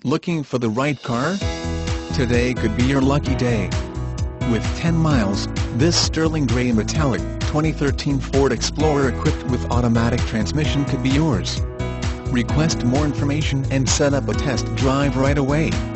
Looking for the right car? Today could be your lucky day. With 10 miles, this sterling grey metallic 2013 Ford Explorer equipped with automatic transmission could be yours. Request more information and set up a test drive right away.